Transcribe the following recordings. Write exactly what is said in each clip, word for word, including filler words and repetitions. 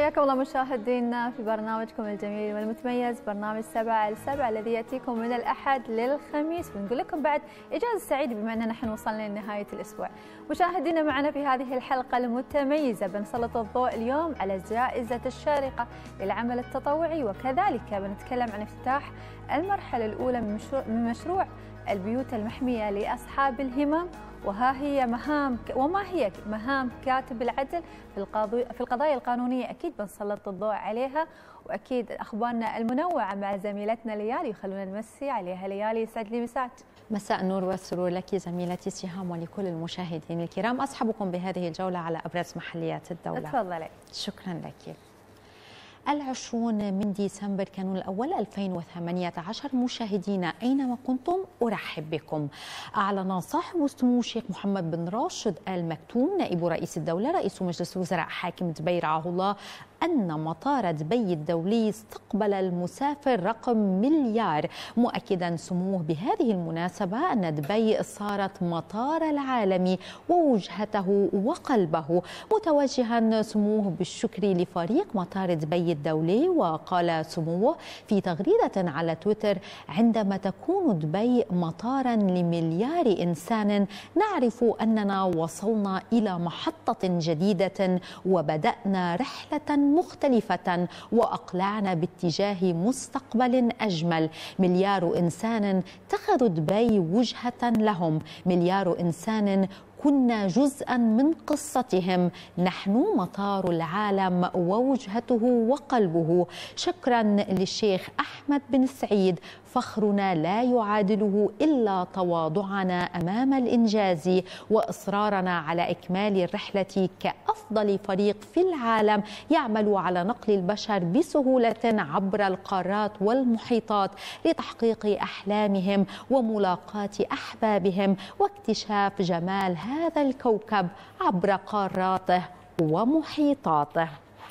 حياكم الله مشاهدينا في برنامجكم الجميل والمتميز برنامج سبعة على سبعة الذي يأتيكم من الأحد للخميس، ونقول لكم بعد إجازة سعيدة بما أننا نحن وصلنا لنهاية الأسبوع. مشاهدينا معنا في هذه الحلقة المتميزة بنسلط الضوء اليوم على جائزة الشارقة للعمل التطوعي، وكذلك بنتكلم عن افتتاح المرحلة الأولى من مشروع, من مشروع البيوت المحمية لأصحاب الهمم، وها هي مهام وما هي مهام كاتب العدل في في القضايا القانونية. أكيد بنسلط الضوء عليها، وأكيد أخبارنا المنوعة مع زميلتنا ليالي، وخلونا نمسي عليها. ليالي يسعد لي مساك. مساء النور والسرور لك زميلتي سهام ولكل المشاهدين الكرام. أصحبكم بهذه الجولة على أبرز محليات الدولة. تفضلي. شكرا لك. العشرون من ديسمبر كانون الأول ألفين وثمانية عشر. مشاهدينا أينما كنتم أرحب بكم. أعلن صاحب السمو الشيخ محمد بن راشد آل مكتوم نائب رئيس الدولة رئيس مجلس الوزراء حاكم دبي رعاه الله أن مطار دبي الدولي استقبل المسافر رقم مليار، مؤكدا سموه بهذه المناسبة أن دبي صارت مطار العالم ووجهته وقلبه، متوجها سموه بالشكر لفريق مطار دبي الدولي. وقال سموه في تغريدة على تويتر: عندما تكون دبي مطارا لمليار إنسان نعرف أننا وصلنا إلى محطة جديدة وبدأنا رحلة مختلفة وأقلعنا باتجاه مستقبل أجمل. مليار إنسان اتخذوا دبي وجهة لهم، مليار إنسان كنا جزءا من قصتهم، نحن مطار العالم ووجهته وقلبه. شكرا للشيخ أحمد بن سعيد، فخرنا لا يعادله إلا تواضعنا أمام الإنجاز وإصرارنا على إكمال الرحلة كأفضل فريق في العالم يعمل على نقل البشر بسهولة عبر القارات والمحيطات لتحقيق أحلامهم وملاقاة أحبابهم واكتشاف جمال هذا الكوكب عبر قاراته ومحيطاته.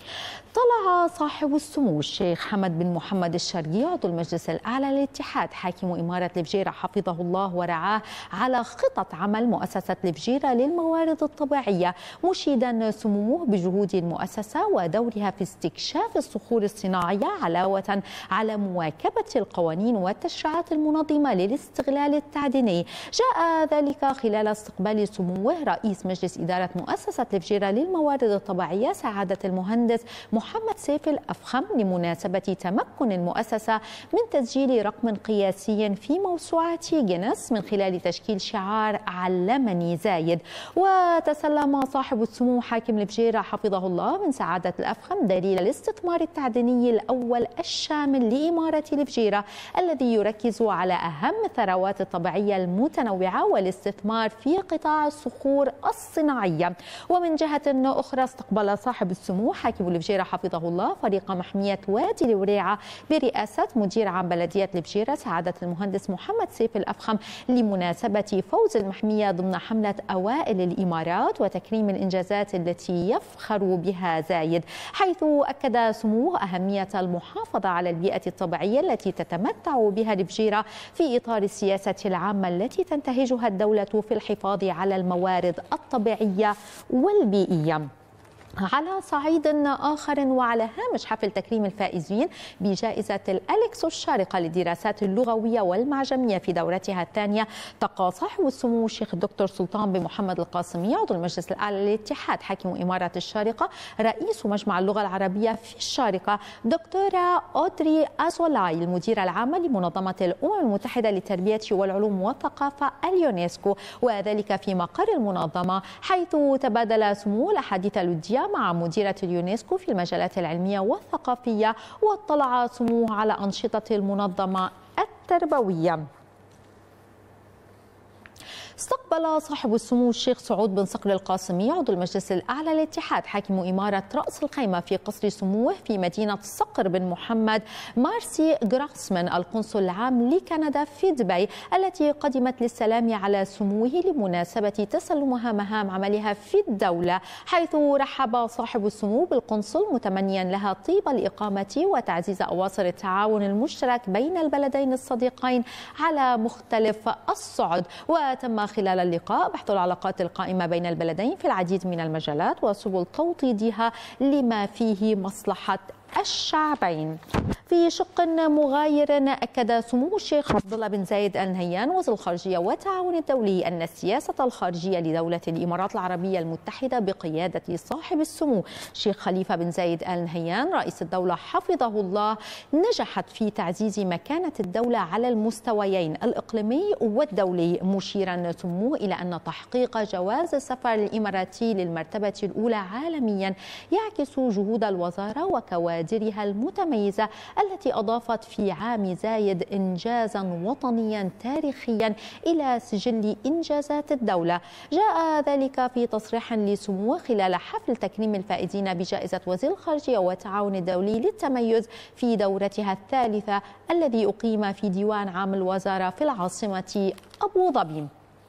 طلع صاحب السمو الشيخ حمد بن محمد الشرقي عضو المجلس الأعلى للاتحاد حاكم إمارة الفجيرة حفظه الله ورعاه على خطط عمل مؤسسة الفجيرة للموارد الطبيعية، مشيدا سموه بجهود المؤسسة ودورها في استكشاف الصخور الصناعية علاوة على مواكبة القوانين والتشريعات المنظمة للاستغلال التعديني. جاء ذلك خلال استقبال سموه رئيس مجلس إدارة مؤسسة الفجيرة للموارد الطبيعية سعادة المهندس محمد سيف الأفخم لمناسبة تمكن المؤسسة من تسجيل رقم قياسي في موسوعة جينيس من خلال تشكيل شعار علمني زايد. وتسلم صاحب السمو حاكم الفجيرة حفظه الله من سعادة الأفخم دليل الاستثمار التعديني الأول الشامل لإمارة الفجيرة الذي يركز على أهم الثروات الطبيعية المتنوعة والاستثمار في قطاع الصخور الصناعية. ومن جهة أخرى استقبل صاحب السمو حاكم الفجيرة حفظه الله فريق محمية وادي الوريعة برئاسة مدير عام بلدية الفجيرة سعادة المهندس محمد سيف الأفخم لمناسبة فوز المحمية ضمن حملة أوائل الإمارات وتكريم الإنجازات التي يفخر بها زايد، حيث أكد سموه أهمية المحافظة على البيئة الطبيعية التي تتمتع بها الفجيرة في إطار السياسة العامة التي تنتهجها الدولة في الحفاظ على الموارد الطبيعية والبيئية. على صعيد آخر وعلى هامش حفل تكريم الفائزين بجائزة الأليكس الشارقة للدراسات اللغوية والمعجمية في دورتها الثانية، تقى صاحب السمو الشيخ الدكتور سلطان بن محمد القاسمي عضو المجلس الأعلى للاتحاد حاكم إمارة الشارقة رئيس مجمع اللغة العربية في الشارقة دكتورة أودري أزولاي المديرة العامة لمنظمة الأمم المتحدة للتربية والعلوم والثقافة اليونسكو، وذلك في مقر المنظمة، حيث تبادل سمو الأحاديث الودية مع مديرة اليونسكو في المجالات العلمية والثقافية، واطلع سموه على أنشطة المنظمة التربوية. استقبل صاحب السمو الشيخ سعود بن صقر القاسمي عضو المجلس الأعلى للاتحاد حاكم إمارة رأس الخيمة في قصر سموه في مدينة صقر بن محمد مارسي غراسمان القنصل العام لكندا في دبي، التي قدمت للسلام على سموه لمناسبة تسلمها مهام عملها في الدولة، حيث رحب صاحب السمو بالقنصل متمنيا لها طيب الإقامة وتعزيز أواصر التعاون المشترك بين البلدين الصديقين على مختلف الصعد. وتم خلال اللقاء بحث العلاقات القائمة بين البلدين في العديد من المجالات وسبل توطيدها لما فيه مصلحة الشعبين. في شق مغاير أكد سمو الشيخ عبد الله بن زايد آل نهيان وزير الخارجية والتعاون الدولي أن السياسة الخارجية لدولة الإمارات العربية المتحدة بقيادة صاحب السمو الشيخ خليفة بن زايد آل نهيان رئيس الدولة حفظه الله نجحت في تعزيز مكانة الدولة على المستويين الإقليمي والدولي، مشيرا سموه إلى أن تحقيق جواز السفر الإماراتي للمرتبة الأولى عالميا يعكس جهود الوزارة وكوادرها المتميزة التي أضافت في عام زايد إنجازا وطنيا تاريخيا إلى سجل إنجازات الدولة. جاء ذلك في تصريح لسموه خلال حفل تكريم الفائزين بجائزة وزير الخارجية والتعاون الدولي للتميز في دورتها الثالثة الذي أقيم في ديوان عام الوزارة في العاصمة أبو ظبي.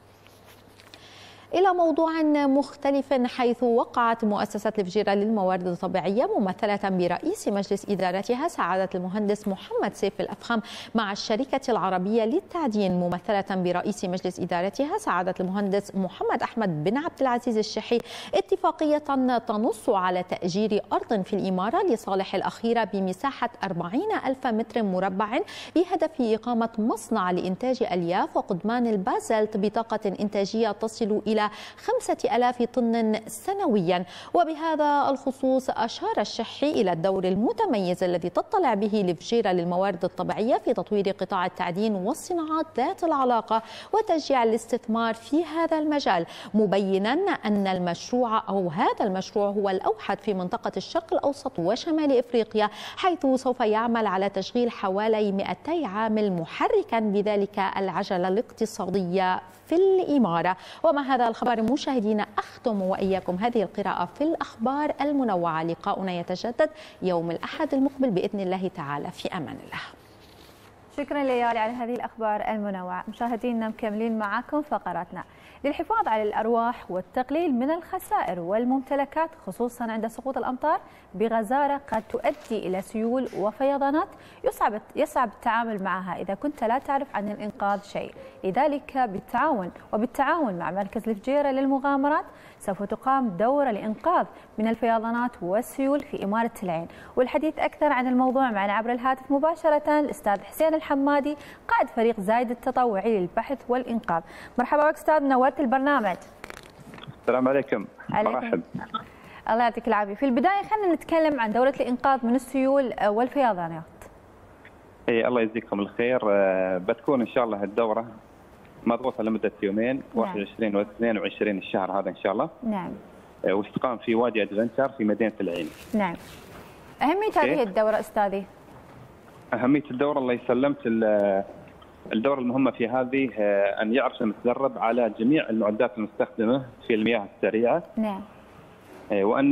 إلى موضوع مختلف، حيث وقعت مؤسسة الفجيرة للموارد الطبيعية ممثلة برئيس مجلس إدارتها سعادة المهندس محمد سيف الأفخم مع الشركة العربية للتعدين ممثلة برئيس مجلس إدارتها سعادة المهندس محمد أحمد بن عبد العزيز الشحي اتفاقية تنص على تأجير أرض في الإمارة لصالح الأخيرة بمساحة أربعين ألف متر مربع بهدف إقامة مصنع لإنتاج ألياف وقضبان البازلت بطاقة إنتاجية تصل إلى خمسة آلاف طن سنويا. وبهذا الخصوص أشار الشحي إلى الدور المتميز الذي تطلع به الفجيرة للموارد الطبيعية في تطوير قطاع التعدين والصناعات ذات العلاقة وتشجيع الاستثمار في هذا المجال، مبينا أن المشروع أو هذا المشروع هو الأوحد في منطقة الشرق الأوسط وشمال إفريقيا، حيث سوف يعمل على تشغيل حوالي مئتي عامل محركا بذلك العجلة الاقتصادية في الإمارة. ومع هذا الخبر مشاهدينا أختم وإياكم هذه القراءة في الأخبار المنوعة. لقاؤنا يتجدد يوم الأحد المقبل بإذن الله تعالى، في أمان الله. شكرا ليالي على هذه الأخبار المنوعة. مشاهدينا مكملين معكم فقراتنا. للحفاظ على الأرواح والتقليل من الخسائر والممتلكات خصوصا عند سقوط الأمطار بغزارة قد تؤدي إلى سيول وفيضانات يصعب يصعب التعامل معها إذا كنت لا تعرف عن الإنقاذ شيء. لذلك بالتعاون وبالتعاون مع مركز الفجيرة للمغامرات سوف تقام دورة لإنقاذ من الفيضانات والسيول في إمارة العين. والحديث أكثر عن الموضوع معنا عبر الهاتف مباشرة الأستاذ حسين الحمادي قائد فريق زايد التطوعي للبحث والإنقاذ. مرحبا بك أستاذ، نورت البرنامج. السلام عليكم. مرحبا. الله يعطيك العافية. في البداية خلينا نتكلم عن دورة الإنقاذ من السيول والفيضانات. اي الله يجزيكم الخير. بتكون ان شاء الله الدورة مضغوطة لمدة يومين، نعم. واحد وعشرين واثنين وعشرين الشهر هذا ان شاء الله. نعم. وستقام في وادي ادفنتشر في مدينة العين. نعم. أهمية هذه الدورة أستاذي؟ أهمية الدورة الله يسلمك، الدورة المهمة في هذه أن يعرف المتدرب على جميع المعدات المستخدمة في المياه السريعة. نعم. وأن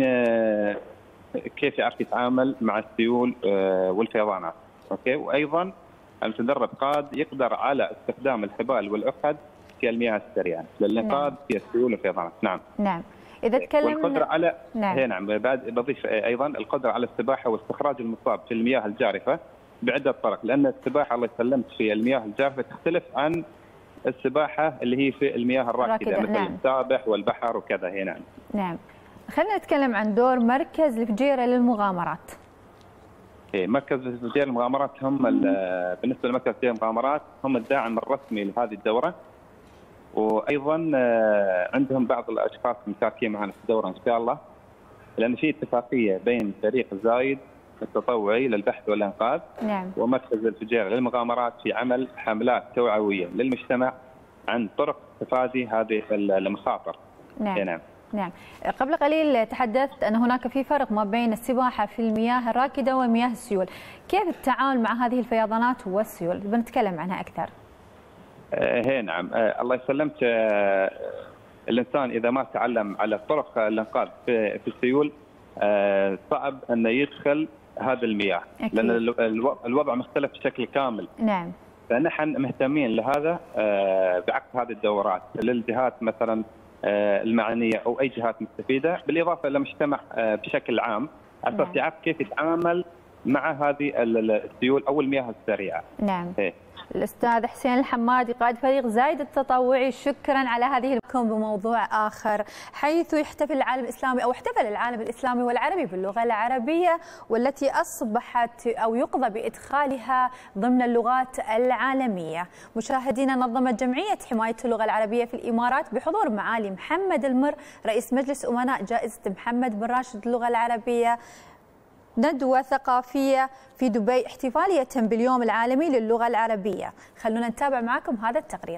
كيف يعرف يتعامل مع السيول والفيضانات. أوكي. وأيضا المتدرب قاد يقدر على استخدام الحبال والعقد في المياه السريعة للإنقاذ نعم. في السيول والفيضانات. نعم. نعم. إذا تكلمنا والقدرة على نعم. هي نعم بعد بضيف أيضا القدرة على السباحة واستخراج المصاب في المياه الجارفة بعدة طرق، لأن السباحة الله يسلمك في المياه الجارفة تختلف عن السباحة اللي هي في المياه الراكدة مثل نعم. السابح والبحر وكذا. هي نعم. نعم. خلينا نتكلم عن دور مركز الفجيرة للمغامرات. إيه مركز الفجيرة للمغامرات هم بالنسبة لمركز الفجيرة للمغامرات هم الداعم الرسمي لهذه الدورة، وأيضا عندهم بعض الأشخاص مشاركين معنا في الدورة إن شاء الله، لأن في اتفاقية بين فريق زايد التطوعي للبحث والإنقاذ نعم. ومركز الفجيرة للمغامرات في عمل حملات توعوية للمجتمع عن طرق تفادي هذه المخاطر. نعم. نعم. نعم. قبل قليل تحدثت أن هناك في فرق ما بين السباحة في المياه الراكدة ومياه السيول، كيف التعامل مع هذه الفيضانات والسيول؟ بنتكلم عنها أكثر. هي نعم. الله يسلمك، الإنسان إذا ما تعلم على طرق الإنقاذ في السيول صعب أن يدخل هذا المياه. أكيد. لأن الوضع مختلف بشكل كامل. نعم. فنحن مهتمين لهذا بعقد هذه الدورات للجهات مثلا المعنية أو أي جهات مستفيدة، بالإضافة إلى المجتمع بشكل عام، على أساس يعرف كيف يتعامل مع هذه السيول أو المياه السريعة. نعم. إيه. الأستاذ حسين الحمادي قائد فريق زايد التطوعي، شكرا على هذه الكم بموضوع آخر، حيث يحتفل العالم الإسلامي أو احتفل العالم الإسلامي والعربي باللغة العربية، والتي أصبحت أو يقضى بإدخالها ضمن اللغات العالمية. مشاهدينا، نظمت جمعية حماية اللغة العربية في الإمارات بحضور معالي محمد المر رئيس مجلس أمناء جائزة محمد بن راشد للغة العربية ندوة ثقافية في دبي احتفالية باليوم العالمي للغة العربية. خلونا نتابع معكم هذا التقرير.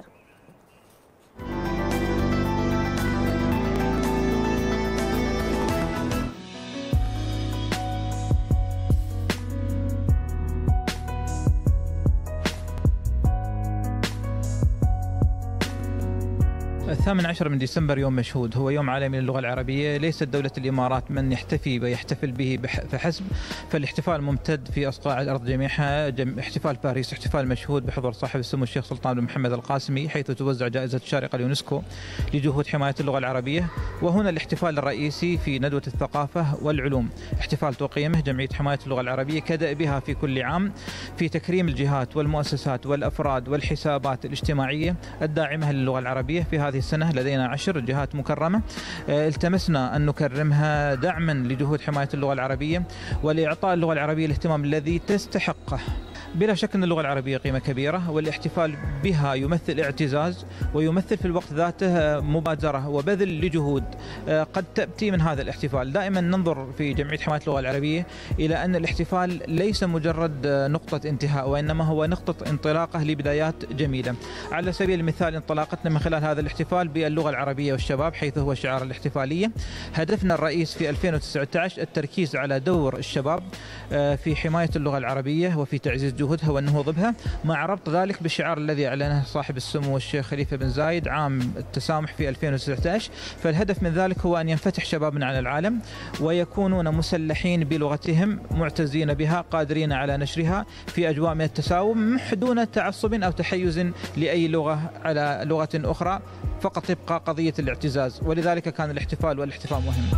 الثامن عشر من ديسمبر يوم مشهود، هو يوم عالمي للغة العربية. ليست دولة الإمارات من يحتفي ويحتفل به فحسب، فالاحتفال ممتد في أصقاع الأرض جميعها. جم... احتفال باريس احتفال مشهود بحضور صاحب السمو الشيخ سلطان بن محمد القاسمي، حيث توزع جائزة الشارقة اليونسكو لجهود حماية اللغة العربية. وهنا الاحتفال الرئيسي في ندوة الثقافة والعلوم، احتفال تقيمه جمعية حماية اللغة العربية كدأبها في كل عام في تكريم الجهات والمؤسسات والأفراد والحسابات الاجتماعية الداعمة للغة العربية. في هذه السنة لدينا عشر جهات مكرمة التمسنا أن نكرمها دعما لجهود حماية اللغة العربية ولإعطاء اللغة العربية الاهتمام الذي تستحقه. بلا شك أن اللغة العربية قيمة كبيرة، والاحتفال بها يمثل اعتزاز ويمثل في الوقت ذاته مبادرة وبذل لجهود قد تأتي من هذا الاحتفال. دائما ننظر في جمعية حماية اللغة العربية إلى أن الاحتفال ليس مجرد نقطة انتهاء، وإنما هو نقطة انطلاقة لبدايات جميلة. على سبيل المثال انطلاقتنا من خلال هذا الاحتفال باللغة العربية والشباب، حيث هو شعار الاحتفالية. هدفنا الرئيس في ألفين وتسعة عشر التركيز على دور الشباب في حماية اللغة العربية وفي تعزيز جهودها والنهوض بها، مع ربط ذلك بالشعار الذي أعلنه صاحب السمو الشيخ خليفة بن زايد عام التسامح في ألفين وتسعة عشر. فالهدف من ذلك هو أن ينفتح شبابنا على العالم ويكونون مسلحين بلغتهم، معتزين بها، قادرين على نشرها في أجواء من التساوم دون تعصب أو تحيز لأي لغة على لغة أخرى، فقط تبقى قضية الاعتزاز. ولذلك كان الاحتفال والاحتفال مهم.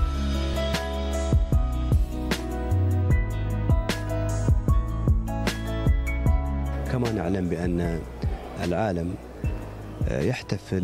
كما نعلم بأن العالم يحتفل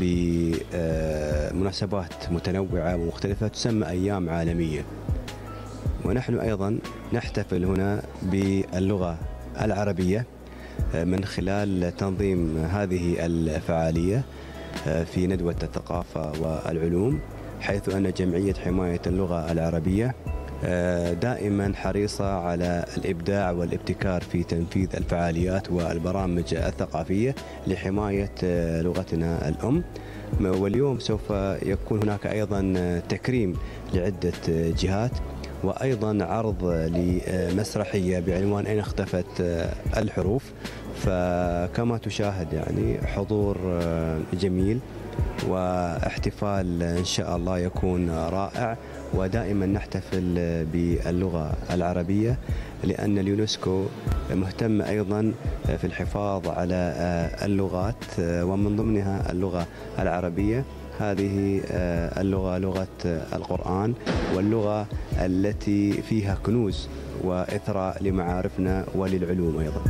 بمناسبات متنوعة ومختلفة تسمى أيام عالمية، ونحن أيضا نحتفل هنا باللغة العربية من خلال تنظيم هذه الفعالية في ندوة الثقافة والعلوم، حيث أن جمعية حماية اللغة العربية دائما حريصة على الإبداع والابتكار في تنفيذ الفعاليات والبرامج الثقافية لحماية لغتنا الأم. واليوم سوف يكون هناك أيضا تكريم لعدة جهات، وأيضا عرض لمسرحية بعنوان أين اختفت الحروف. فكما تشاهد يعني حضور جميل واحتفال إن شاء الله يكون رائع. ودائما نحتفل باللغة العربية لأن اليونسكو مهتم أيضا في الحفاظ على اللغات، ومن ضمنها اللغة العربية. هذه اللغة لغة القرآن، واللغة التي فيها كنوز وإثراء لمعارفنا وللعلوم أيضا.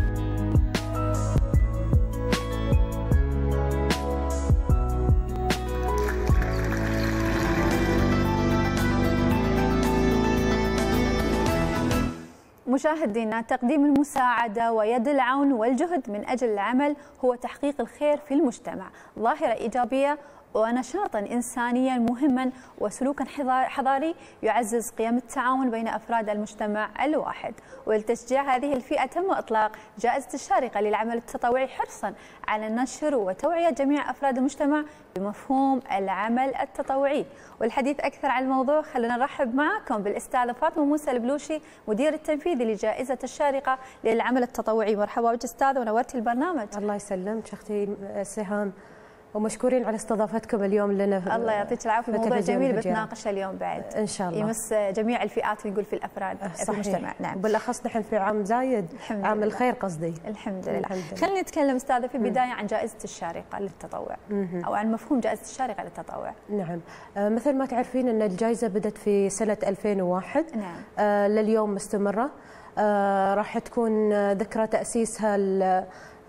مشاهدينا، تقديم المساعدة ويد العون والجهد من أجل العمل هو تحقيق الخير في المجتمع، ظاهرة إيجابية ونشاطا إنسانيا مهما وسلوكا حضاري يعزز قيم التعاون بين أفراد المجتمع الواحد. ولتشجيع هذه الفئة تم إطلاق جائزة الشارقة للعمل التطوعي حرصا على نشر وتوعية جميع أفراد المجتمع بمفهوم العمل التطوعي. والحديث أكثر عن الموضوع خلونا نرحب معكم بالأستاذة فاطمة موسى البلوشي، مدير التنفيذي لجائزة الشارقة للعمل التطوعي. مرحبا بك أستاذة ونورتي البرنامج. الله يسلمك أختي سهام، ومشكورين على استضافتكم اليوم لنا. الله يعطيك العافيه، موضوع جميل بتناقشه اليوم بعد ان شاء الله، يمس جميع الفئات نقول في الافراد في المجتمع. نعم، بالاخص نحن في عام زايد، عام الخير قصدي. الحمد لله. خلينا نتكلم استاذه في البدايه عن جائزه الشارقه للتطوع او عن مفهوم جائزه الشارقه للتطوع. نعم، آه مثل ما تعرفين ان الجائزه بدت في سنه ألفين وواحد. نعم. آه لليوم مستمره. آه راح تكون ذكرى تاسيسها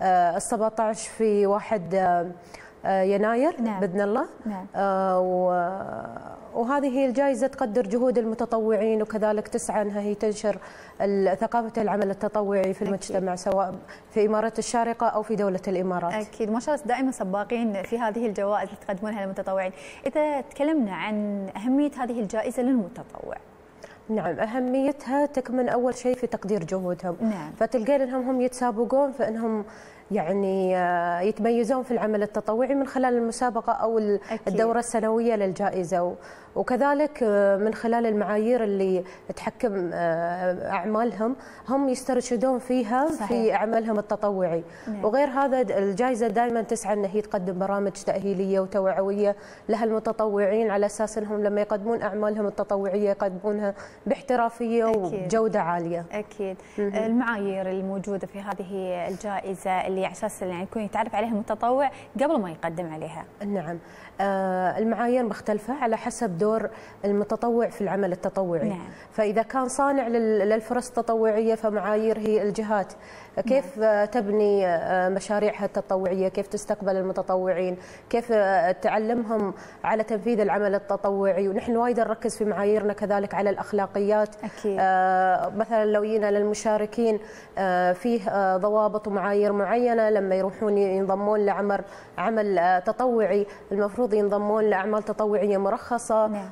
ال سبعة عشر في واحد يناير. نعم. بإذن الله. نعم. آه وهذه هي الجائزة تقدر جهود المتطوعين، وكذلك تسعى أنها هي تنشر ثقافة العمل التطوعي في المجتمع. أكيد. سواء في إمارة الشارقة أو في دولة الإمارات. أكيد، ما شاء الله دائما سباقين في هذه الجوائز اللي تقدمونها للمتطوعين. إذا تكلمنا عن أهمية هذه الجائزة للمتطوع. نعم، أهميتها تكمن أول شيء في تقدير جهودهم. نعم. فتلقين أنهم هم يتسابقون فإنهم يعني يتميزون في العمل التطوعي من خلال المسابقة أو الدورة السنوية للجائزة، وكذلك من خلال المعايير اللي تحكم أعمالهم هم يسترشدون فيها. صحيح. في أعمالهم التطوعي. نعم. وغير هذا الجائزة دائما تسعى أن هي تقدم برامج تأهيلية وتوعوية لها المتطوعين، على أساس أنهم لما يقدمون أعمالهم التطوعية يقدمونها باحترافية. أكيد. وبجودة عالية. أكيد. المعايير الموجودة في هذه الجائزة اللي على اساس يعني يكون يتعرف عليها المتطوع قبل ما يقدم عليها. نعم. آه المعايير مختلفة على حسب دور المتطوع في العمل التطوعي. نعم. فإذا كان صانع للفرص التطوعية فمعايير هي الجهات كيف نعم. تبني مشاريعها التطوعية، كيف تستقبل المتطوعين، كيف تعلمهم على تنفيذ العمل التطوعي. ونحن وايد نركز في معاييرنا كذلك على الأخلاقيات. أكيد. آه مثلا لو جينا للمشاركين آه فيه آه ضوابط ومعايير معينة لما يروحون ينضمون لعمل عمل تطوعي، المفروض ينضمون لأعمال تطوعية مرخصة. نعم.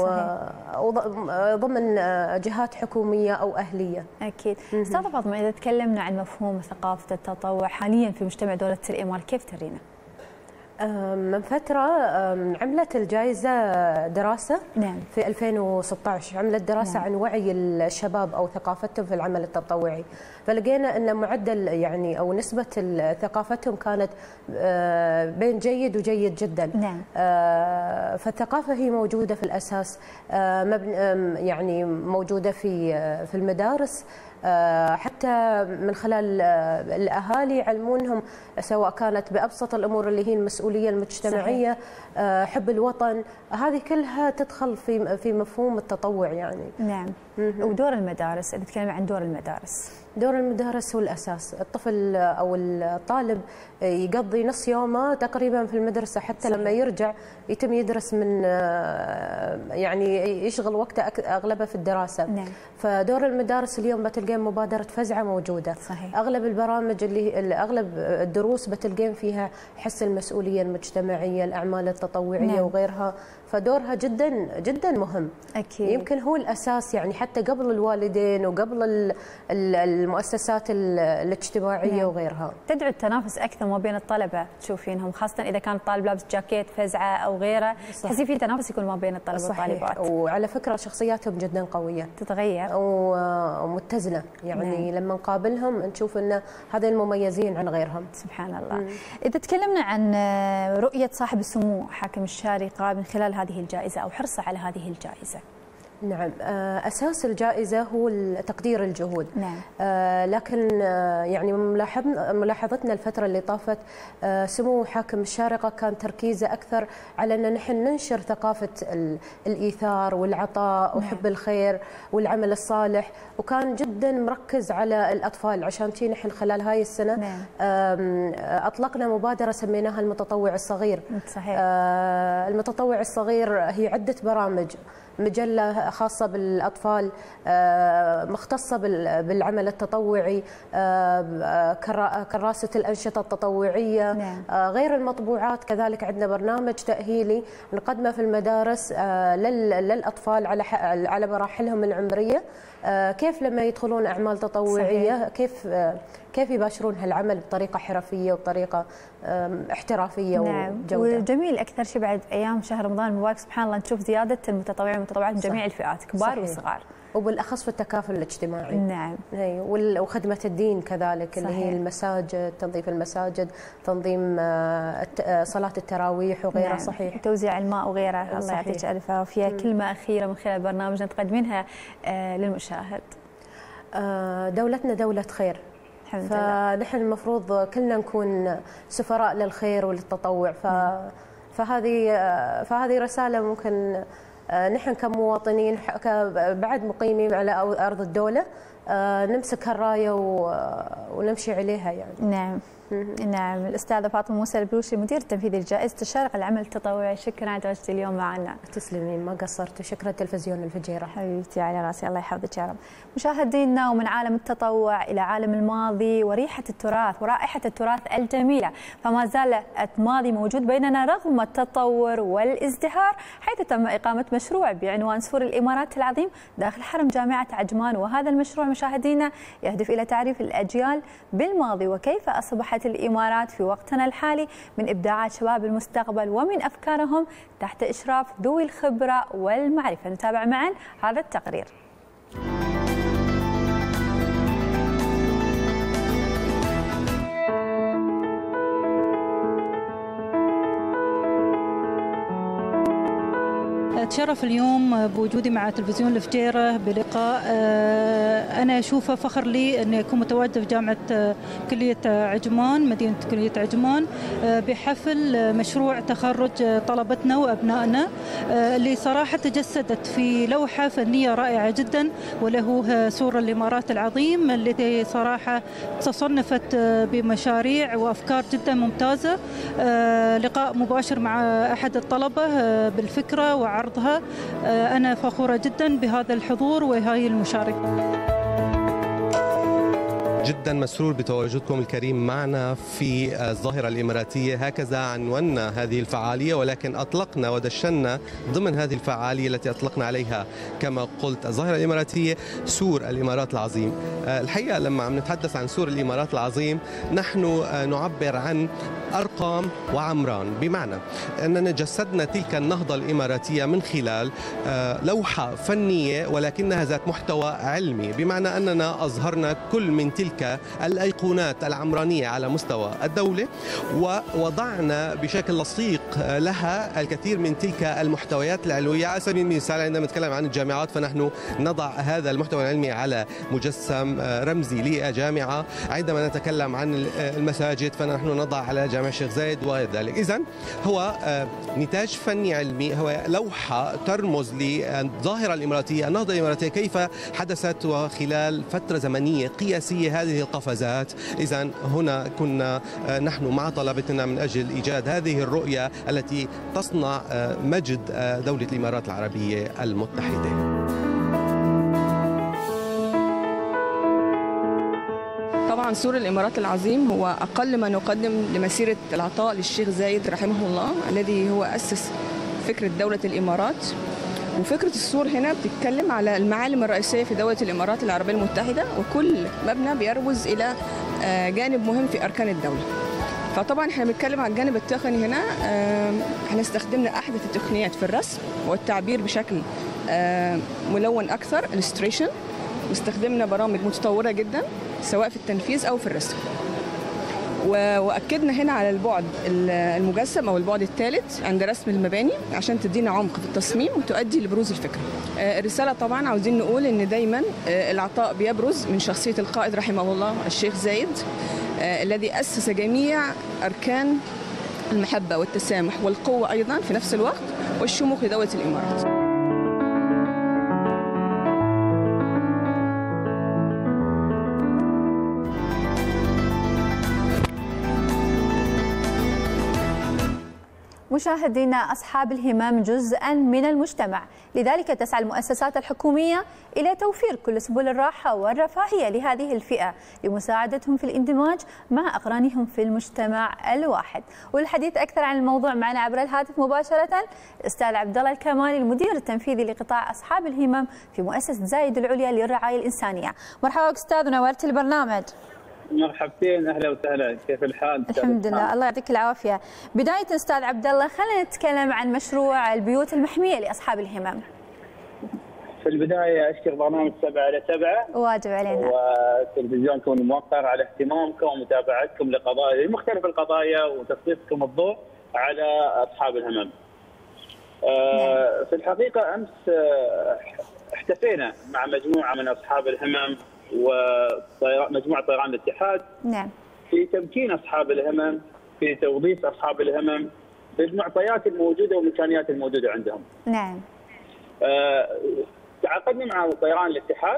وضمن جهات حكومية أو أهلية. أكيد. أستاذة فاطمة، إذا تكلمنا عن مفهوم ثقافة التطوع حاليا في مجتمع دولة الإمارات كيف ترينا؟ من فترة عملت الجائزة دراسة. نعم. في ألفين وستة عشر عملت دراسة. نعم. عن وعي الشباب أو ثقافتهم في العمل التطوعي، فلقينا أن معدل يعني أو نسبة ثقافتهم كانت بين جيد وجيد جدا. نعم. فالثقافة هي موجودة في الأساس، يعني موجودة في في المدارس، حتى من خلال الأهالي يعلمونهم سواء كانت بأبسط الأمور اللي هي المسؤولية المجتمعية. صحيح. حب الوطن، هذه كلها تدخل في في مفهوم التطوع يعني. نعم. ودور المدارس، إذا تكلم عن دور المدارس. دور المدارس هو الأساس. الطفل أو الطالب يقضي نص يومه تقريبا في المدرسة، حتى صحيح. لما يرجع يتم يدرس من يعني يشغل وقته أغلبه في الدراسة. نعم. فدور المدارس اليوم بتلقين مبادرة فزعة موجودة. صحيح. أغلب البرامج اللي أغلب الدروس بتلقين فيها حس المسؤولية المجتمعية، الأعمال التطوعية. نعم. وغيرها، فدورها جدا جدا مهم. أكيد. يمكن هو الأساس يعني حتى قبل الوالدين وقبل المؤسسات الاجتماعية. نعم. وغيرها. تدعو التنافس أكثر ما بين الطلبة تشوفينهم، خاصة إذا كان الطالب لابس جاكيت فزعة أو غيره، تحسي في تنافس يكون ما بين الطلبة والطالبات. وعلى فكرة شخصياتهم جدا قوية، تتغير ومتزنة يعني. نعم. لما نقابلهم نشوف أن هذين المميزين عن غيرهم. سبحان الله. مم. إذا تكلمنا عن رؤية صاحب السمو حاكم الشارقة من خلال هذه الجائزة أو حرصه على هذه الجائزة. نعم، أساس الجائزة هو تقدير الجهود. نعم. آه لكن آه يعني ملاحظتنا الفترة اللي طافت آه سمو حاكم الشارقة كان تركيزه أكثر على أن نحن ننشر ثقافة الإيثار والعطاء وحب. نعم. الخير والعمل الصالح، وكان جدا مركز على الأطفال. عشان شي نحن خلال هاي السنة. نعم. أطلقنا مبادرة سميناها المتطوع الصغير. صحيح. آه المتطوع الصغير هي عدة برامج، مجلة خاصة بالأطفال مختصة بالعمل التطوعي، كراسة الأنشطة التطوعية. نعم. غير المطبوعات كذلك عندنا برنامج تأهيلي نقدمه في المدارس للأطفال على على مراحلهم العمرية، كيف لما يدخلون أعمال تطوعية. صحيح. كيف كيف يباشرون هالعمل بطريقة حرفية وبطريقة احترافية. نعم. وجودة. وجميل أكثر شيء بعد أيام شهر رمضان المبارك سبحان الله نشوف زيادة المتطوعين والمتطوعات من جميع الفئات كبار. صحيح. وصغار، وبالاخص في التكافل الاجتماعي. نعم. وخدمه الدين كذلك. صحيح. اللي هي المساجد، تنظيف المساجد، تنظيم صلاه التراويح وغيرها. نعم. صحيح. توزيع الماء وغيرها. الله يعطيك الف عافيه. كلمه اخيره من خلال برنامجنا تقدمينها للمشاهد. دولتنا دوله خير، فنحن المفروض كلنا نكون سفراء للخير وللتطوع. ف... فهذه فهذه رساله ممكن نحن كمواطنين بعد مقيمين على أرض الدولة نمسك هالرايه ونمشي عليها يعني. نعم. نعم. الأستاذة فاطمة موسى البلوشي مدير التنفيذي لجائزة الشرق العمل التطوعي، شكرا على تواجدك اليوم معنا. تسلمين، ما قصرت، وشكرا تلفزيون الفجيرة. حبيبتي على راسي، الله يحفظك يا رب. مشاهدينا، ومن عالم التطوع إلى عالم الماضي وريحة التراث ورائحة التراث الجميلة، فما زال الماضي موجود بيننا رغم التطور والازدهار، حيث تم إقامة مشروع بعنوان سور الإمارات العظيم داخل حرم جامعة عجمان. وهذا المشروع مشاهدينا يهدف إلى تعريف الأجيال بالماضي وكيف أصبحت الإمارات في وقتنا الحالي من إبداعات شباب المستقبل ومن أفكارهم تحت إشراف ذوي الخبرة والمعرفة. نتابع معا هذا التقرير. أتشرف اليوم بوجودي مع تلفزيون الفجيرة بلقاء أنا أشوفه فخر لي أن أكون متواجدة في جامعة كلية عجمان، مدينة كلية عجمان، بحفل مشروع تخرج طلبتنا وأبنائنا اللي صراحة تجسدت في لوحة فنية رائعة جدا، وله سور الإمارات العظيم التي صراحة تصنفت بمشاريع وأفكار جدا ممتازة. لقاء مباشر مع أحد الطلبة بالفكرة وعرضها. أنا فخورة جدا بهذا الحضور وهذه المشاركة. جدا مسرور بتواجدكم الكريم معنا في الظاهرة الإماراتية. هكذا عنونا هذه الفعالية، ولكن أطلقنا ودشنا ضمن هذه الفعالية التي أطلقنا عليها كما قلت الظاهرة الإماراتية سور الإمارات العظيم. الحقيقة لما عم نتحدث عن سور الإمارات العظيم نحن نعبر عن أرقام وعمران، بمعنى أننا جسدنا تلك النهضة الإماراتية من خلال لوحة فنية ولكنها ذات محتوى علمي، بمعنى أننا أظهرنا كل من تلك الأيقونات العمرانية على مستوى الدولة ووضعنا بشكل لصيق لها الكثير من تلك المحتويات العلوية. على سبيل المثال عندما نتكلم عن الجامعات فنحن نضع هذا المحتوى العلمي على مجسم رمزي لجامعة، عندما نتكلم عن المساجد فنحن نضع على جامعة الشيخ زايد وغير ذلك. إذن هو نتاج فني علمي، هو لوحة ترمز للظاهرة الإماراتية، النهضة الإماراتية كيف حدثت وخلال فترة زمنية قياسية هذه القفزات. إذن هنا كنا نحن مع طلبتنا من أجل إيجاد هذه الرؤية التي تصنع مجد دولة الإمارات العربية المتحدة. طبعا سور الإمارات العظيم هو أقل ما نقدم لمسيرة العطاء للشيخ زايد رحمه الله، الذي هو أسس فكرة دولة الإمارات. وفكرة السور هنا بتتكلم على المعالم الرئيسية في دولة الإمارات العربية المتحدة، وكل مبنى بيرمز إلى جانب مهم في أركان الدولة. فطبعا احنا بنتكلم على الجانب التقني هنا، احنا استخدمنا أحدث التقنيات في الرسم والتعبير بشكل ملون أكثر، illustration، واستخدمنا برامج متطورة جدا سواء في التنفيذ أو في الرسم. وأكدنا هنا على البعد المجسم أو البعد الثالث عند رسم المباني عشان تدينا عمق في التصميم وتؤدي لبروز الفكرة. الرسالة طبعا عاوزين نقول إن دايما العطاء بيبرز من شخصية القائد رحمه الله الشيخ زايد، الذي أسس جميع أركان المحبة والتسامح والقوة أيضا في نفس الوقت والشموخ لدولة الإمارات. مشاهدينا، أصحاب الهمم جزءا من المجتمع، لذلك تسعى المؤسسات الحكومية إلى توفير كل سبل الراحة والرفاهية لهذه الفئة لمساعدتهم في الاندماج مع أقرانهم في المجتمع الواحد. والحديث أكثر عن الموضوع معنا عبر الهاتف مباشرة الأستاذ عبد الله الكمالي، المدير التنفيذي لقطاع أصحاب الهمم في مؤسسة زايد العليا للرعاية الإنسانية. مرحبا أستاذ ونورت البرنامج. مرحبتين، اهلا وسهلا، كيف الحال؟ الحمد لله، الله يعطيك العافيه. بدايه استاذ عبد الله، خلينا نتكلم عن مشروع البيوت المحميه لاصحاب الهمم. في البدايه اشكر برنامج سبعة على سبعة، واجب علينا، وتلفزيونكم الموقر على اهتمامكم ومتابعتكم لقضايا لمختلف القضايا وتسليطكم الضوء على اصحاب الهمم. آه في الحقيقه امس احتفينا مع مجموعه من اصحاب الهمم ومجموعة طيران الاتحاد نعم في تمكين أصحاب الهمم، في توظيف أصحاب الهمم بالمعطيات الموجودة والإمكانيات الموجودة عندهم. نعم. آه تعاقدنا مع طيران الاتحاد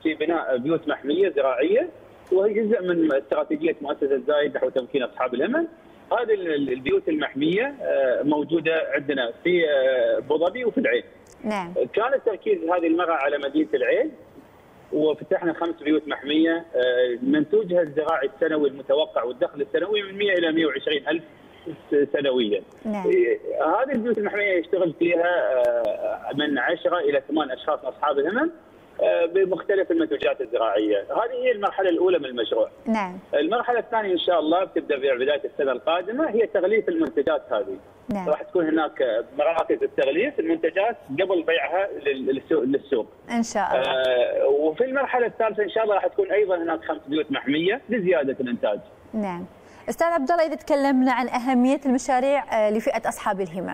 في بناء بيوت محميه زراعيه، وهي جزء من استراتيجيه مؤسسه زايد نحو تمكين اصحاب الهمم. هذه البيوت المحميه موجوده عندنا في ابو ظبي وفي العين. نعم. كان التركيز هذه المره على مدينه العين، وفتحنا خمس بيوت محميه منتوجها الزراعي السنوي المتوقع والدخل السنوي من مئة الى مئة وعشرين ألف سنويا. نعم. هذه البيوت المحميه يشتغل فيها من عشرة الى ثمان اشخاص اصحاب الهمم بمختلف المنتوجات الزراعيه. هذه هي المرحله الاولى من المشروع. نعم. المرحله الثانيه ان شاء الله بتبدا في بدايه السنه القادمه، هي تغليف المنتجات هذه. نعم. راح تكون هناك مراكز التغليف المنتجات قبل بيعها للسوق ان شاء الله. آه وفي المرحله الثالثه ان شاء الله راح تكون ايضا هناك خمس بيوت محميه لزياده الانتاج. نعم. استاذ عبد الله، اذا تكلمنا عن اهميه المشاريع لفئه اصحاب الهمم.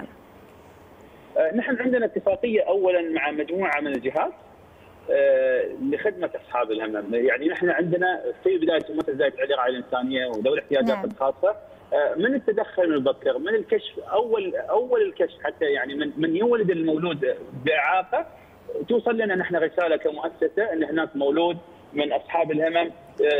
آه نحن عندنا اتفاقيه اولا مع مجموعه من الجهات آه لخدمه اصحاب الهمم، يعني نحن عندنا في بدايه مؤسسه زايد للرعايه الانسانيه وذوي الاحتياجات نعم. الخاصه من التدخل المبكر، من الكشف اول اول الكشف حتى يعني من من يولد المولود باعاقه توصل لنا نحن رساله كمؤسسه ان هناك مولود من اصحاب الهمم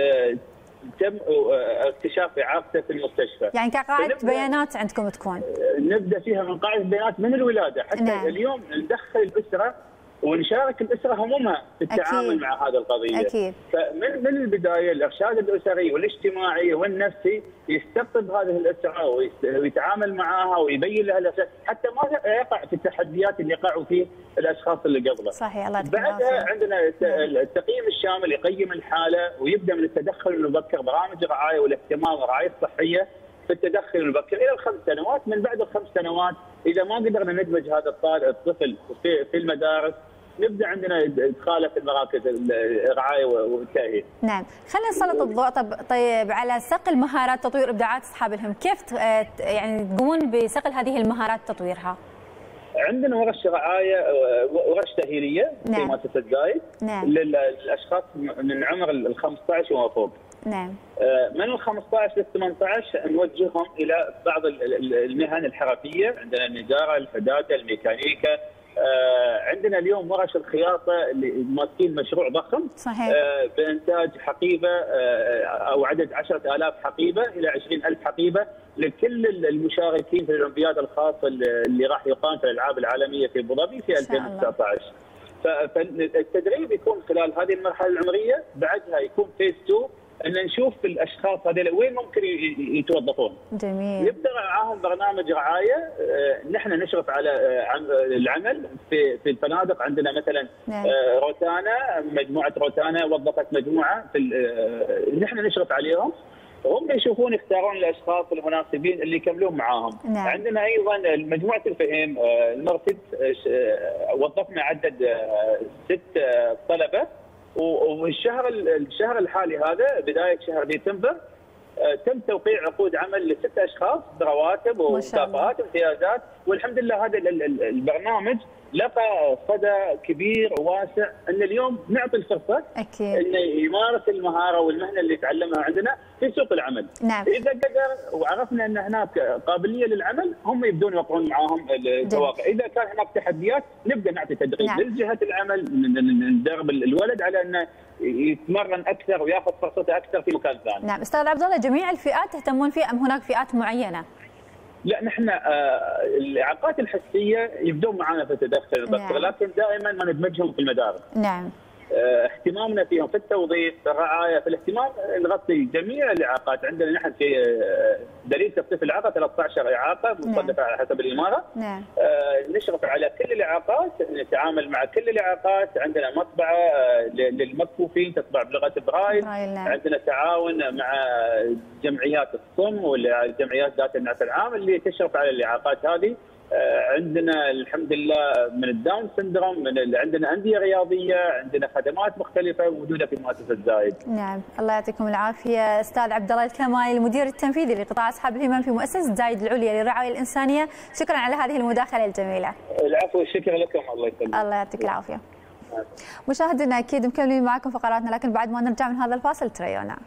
تم اكتشاف اعاقته في المستشفى. يعني كقاعده بيانات عندكم تكون؟ نبدا فيها من قاعده بيانات من الولاده حتى نعم. اليوم ندخل الاسره ونشارك الاسره همومها في التعامل أكيد. مع هذه القضيه. اكيد. فمن من البدايه الارشاد الاسري والاجتماعي والنفسي يستقطب هذه الاسره ويتعامل معها ويبين لها الارشاد حتى ما يقع في التحديات اللي يقعوا فيه الاشخاص اللي قبله. صحيح. الله بعدها عندنا التقييم الشامل يقيم الحاله ويبدا من التدخل المبكر، برامج الرعايه والاهتمام والرعايه الصحيه في التدخل المبكر الى الخمس سنوات. من بعد الخمس سنوات اذا ما قدرنا ندمج هذا الطفل في في المدارس نبدا عندنا ادخاله في المراكز الرعايه والتاهيل. نعم، خلينا نسلط الضوء طب طيب على صقل مهارات تطوير ابداعات اصحاب الهمم، كيف يعني تقومون بصقل هذه المهارات تطويرها؟ عندنا ورش رعايه ورش تاهيليه نعم. في مؤسسه زايد نعم. للاشخاص من عمر ال خمسة عشر وما فوق. نعم. من ال خمسة عشر لل ثمانية عشر نوجههم الى بعض المهن الحرفيه، عندنا النجاره، الحداده، الميكانيكا. آه عندنا اليوم ورش الخياطه اللي ماسكين مشروع ضخم صحيح. آه بانتاج حقيبه آه او عدد عشرة آلاف حقيبه الى عشرين ألف حقيبه لكل المشاركين في الاولمبياد الخاصه اللي راح يقام في الالعاب العالميه في ابو ظبي في ألفين وتسعة عشر. فالتدريب يكون خلال هذه المرحله العمريه، بعدها يكون فيز اثنين ان نشوف الاشخاص هذول وين ممكن يتوظفون. جميل. نبدا معاهم برنامج رعايه، نحن نشرف على العمل في في الفنادق. عندنا مثلا نعم. روتانا، مجموعه روتانا وظفت مجموعه في نحن نشرف عليهم، هم يشوفون يختارون الاشخاص المناسبين اللي يكملون معاهم. نعم. عندنا ايضا مجموعه الفهم المرصد، وظفنا عدد ست طلبه، والشهر الشهر الحالي هذا بدايه شهر ديسمبر تم توقيع عقود عمل لست اشخاص برواتب ومكافآت وامتيازات، والحمد لله هذا البرنامج لقى صدى كبير وواسع ان اليوم نعطي الفرصه اكيد انه يمارس المهاره والمهنه اللي تعلمها عندنا في سوق العمل. نعم. اذا قدر وعرفنا ان هناك قابليه للعمل هم يبدون يوقعون معاهم التواقع، اذا كان هناك تحديات نبدا نعطي تدريب نعم. لجهه العمل، ندرب الولد على انه يتمرن اكثر وياخذ فرصته اكثر في مكان ثاني. نعم، استاذ عبد الله، جميع الفئات تهتمون فيها ام هناك فئات معينه؟ لا، نحن آه الاعاقات الحسيه يبدون معنا في التدخل المبكر، نعم. لكن دائما ما ندمجهم في المدارس. نعم. آه اهتمامنا فيهم في التوظيف، في الرعايه، في الاهتمام، نغطي جميع الاعاقات. عندنا نحن في آه دليل تخفيف الاعاقه ثلاثة عشر اعاقه مصنفه على حسب الاماره. نعم. آه نشرف على كل الاعاقات، نتعامل مع كل الاعاقات. عندنا مطبعه آه للمكفوفين تطبع بلغه برايل. نعم. عندنا تعاون مع جمعيات الصم والجمعيات ذات النفع العام اللي تشرف على الاعاقات هذه. عندنا الحمد لله من الداون سندروم، من عندنا انديه رياضيه، عندنا خدمات مختلفه موجوده في مؤسسه زايد. نعم، الله يعطيكم العافيه. استاذ عبد الله الكمالي، المدير التنفيذي لقطاع اصحاب الهمم في مؤسسه زايد العليا للرعايه الانسانيه، شكرا على هذه المداخله الجميله. العفو، شكرا لكم، الله يسلمك. الله يعطيك العافيه. مشاهدينا اكيد مكملين معكم فقراتنا، لكن بعد ما نرجع من هذا الفاصل تريونا.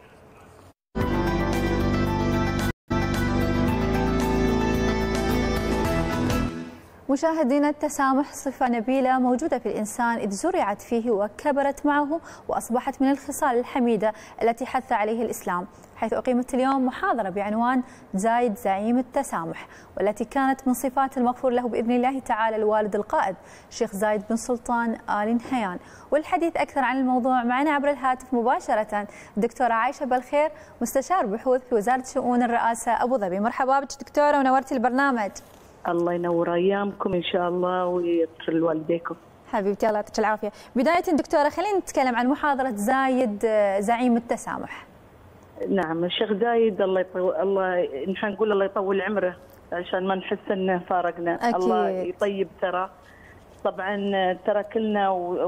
مشاهدينا، التسامح صفة نبيلة موجودة في الإنسان إذ زرعت فيه وكبرت معه وأصبحت من الخصال الحميدة التي حث عليه الإسلام، حيث أقيمت اليوم محاضرة بعنوان زايد زعيم التسامح، والتي كانت من صفات المغفور له بإذن الله تعالى الوالد القائد الشيخ زايد بن سلطان آل نهيان. والحديث أكثر عن الموضوع معنا عبر الهاتف مباشرة الدكتورة عايشة بالخير، مستشار بحوث في وزارة شؤون الرئاسة أبو ظبي. مرحبا بك دكتورة ونورتي البرنامج. الله ينور ايامكم ان شاء الله ويغفر لوالديكم. حبيبتي الله يعطيك العافيه. بدايه دكتوره خلينا نتكلم عن محاضره زايد زعيم التسامح. نعم الشيخ زايد الله يطول الله نحن نقول الله يطول عمره عشان ما نحس انه فارقنا. أكيد. الله يطيب ترى. طبعا ترى كلنا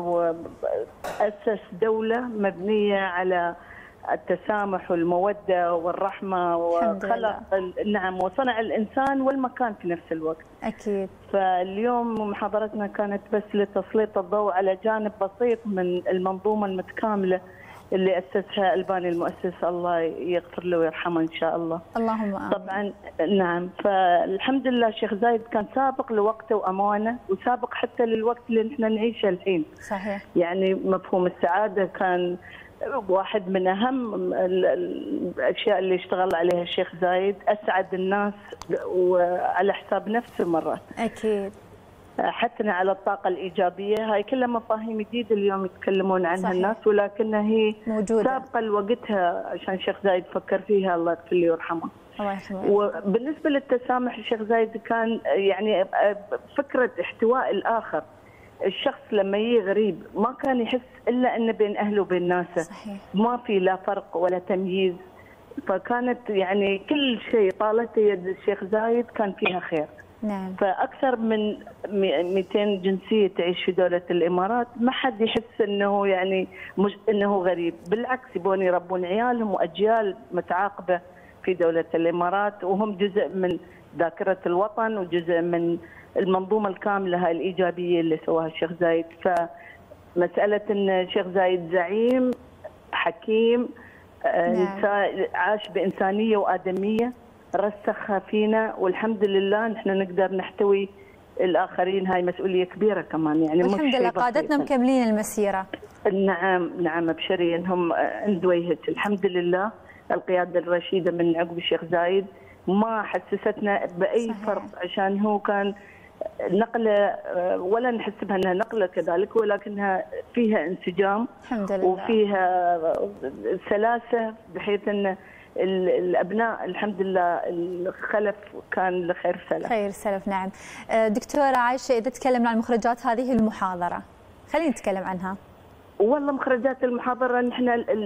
واسس دوله مبنيه على التسامح والمودة والرحمة وخلق نعم وصنع الإنسان والمكان في نفس الوقت. أكيد. فاليوم محاضرتنا كانت بس لتسليط الضوء على جانب بسيط من المنظومة المتكاملة اللي أسسها الباني المؤسس، الله يغفر له ويرحمه إن شاء الله. اللهم آمين. طبعا نعم، فالحمد لله الشيخ زايد كان سابق لوقته وأمانه، وسابق حتى للوقت اللي نحن نعيشه الحين. صحيح. يعني مفهوم السعادة كان واحد من أهم الأشياء اللي اشتغل عليها الشيخ زايد، أسعد الناس وعلى حساب نفسه مرات. أكيد. حثنا على الطاقة الإيجابية، هاي كلها مفاهيم جديدة اليوم يتكلمون عنها. صحيح. الناس، ولكنها هي موجودة سابقة لوقتها عشان الشيخ زايد فكر فيها، الله يغفر له ويرحمه. الله يرحمه. وبالنسبة للتسامح الشيخ زايد كان يعني فكرة احتواء الآخر. الشخص لما يجي غريب ما كان يحس الا انه بين اهله وبين ناسه. صحيح. ما في لا فرق ولا تمييز، فكانت يعني كل شيء طالته يد الشيخ زايد كان فيها خير. نعم. فاكثر من مئتين جنسيه تعيش في دوله الامارات، ما حد يحس انه يعني مش انه غريب، بالعكس يبون يربون عيالهم واجيال متعاقبه في دوله الامارات، وهم جزء من ذاكره الوطن وجزء من المنظومة الكاملة هاي الإيجابية اللي سواها الشيخ زايد. فمسألة أن الشيخ زايد زعيم حكيم. نعم. عاش بإنسانية وآدمية رسخها فينا، والحمد لله نحن نقدر نحتوي الآخرين، هاي مسؤولية كبيرة كمان. يعني الحمد لله قادتنا مكملين المسيرة. نعم نعم ابشري انهم عند وجهك. الحمد لله القيادة الرشيدة من عقب الشيخ زايد ما حسستنا بأي صحيح. فرق، عشان هو كان نقلة ولا نحسبها انها نقلة كذلك، ولكنها فيها انسجام. الحمد لله. وفيها سلاسة بحيث ان الابناء الحمد لله الخلف كان لخير سلف. خير سلف. نعم. دكتورة عايشة، اذا تكلمنا عن مخرجات هذه المحاضرة خلينا نتكلم عنها. والله مخرجات المحاضرة نحن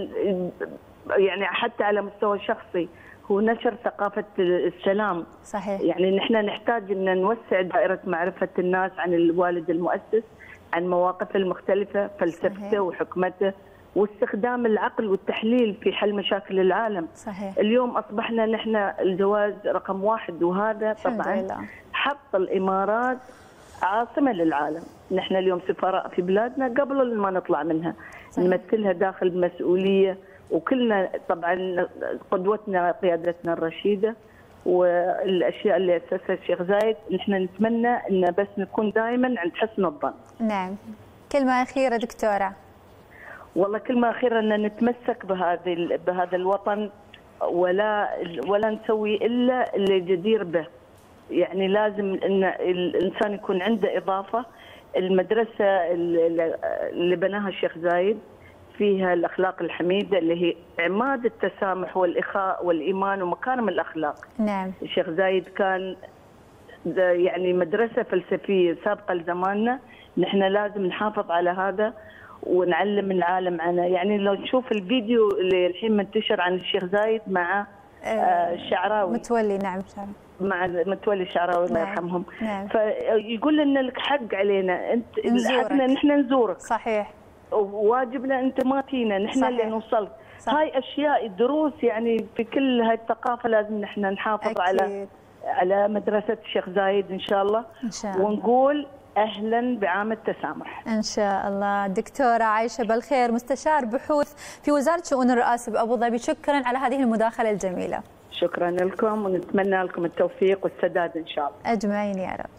يعني حتى على مستوى شخصي هو نشر ثقافة السلام. صحيح. يعني نحن نحتاج أن نوسع دائرة معرفة الناس عن الوالد المؤسس، عن مواقفه المختلفة، فلسفته. صحيح. وحكمته واستخدام العقل والتحليل في حل مشاكل العالم. صحيح. اليوم أصبحنا نحن الجواز رقم واحد، وهذا طبعا حط الإمارات عاصمة للعالم. نحن اليوم سفراء في بلادنا قبل ما نطلع منها. صحيح. نمثلها داخل بمسؤولية، وكلنا طبعا قدوتنا قيادتنا الرشيده والاشياء اللي اسسها الشيخ زايد. نحن نتمنى ان بس نكون دائما عند حسن الظن. نعم. كلمه اخيره دكتوره. والله كلمه اخيره ان نتمسك بهذه بهذا الوطن، ولا ولا نسوي الا اللي جدير به. يعني لازم ان الانسان يكون عنده اضافه. المدرسه اللي بناها الشيخ زايد فيها الأخلاق الحميدة اللي هي عماد التسامح والإخاء والإيمان ومكارم الأخلاق. نعم. الشيخ زايد كان يعني مدرسة فلسفية سابقة لزماننا، نحن لازم نحافظ على هذا ونعلم العالم عنه. يعني لو نشوف الفيديو اللي الحين منتشر عن الشيخ زايد مع الشعراوي متولي. نعم شعراوي. مع متولي الشعراوي الله يرحمهم. نعم. فيقول لنا لك حق علينا، انت حقنا نحن نزورك. صحيح. وواجبنا انت ما فينا، نحن اللي نوصل. هاي اشياء دروس يعني في كل هاي الثقافه لازم نحن نحافظ. أكيد. على على مدرسه الشيخ زايد ان شاء الله. ان شاء الله. ونقول اهلا بعام التسامح. ان شاء الله. دكتوره عايشه بالخير، مستشار بحوث في وزاره شؤون الرئاسه بابو ظبي، شكرا على هذه المداخله الجميله. شكرا لكم ونتمنى لكم التوفيق والسداد ان شاء الله. اجمعين يا رب.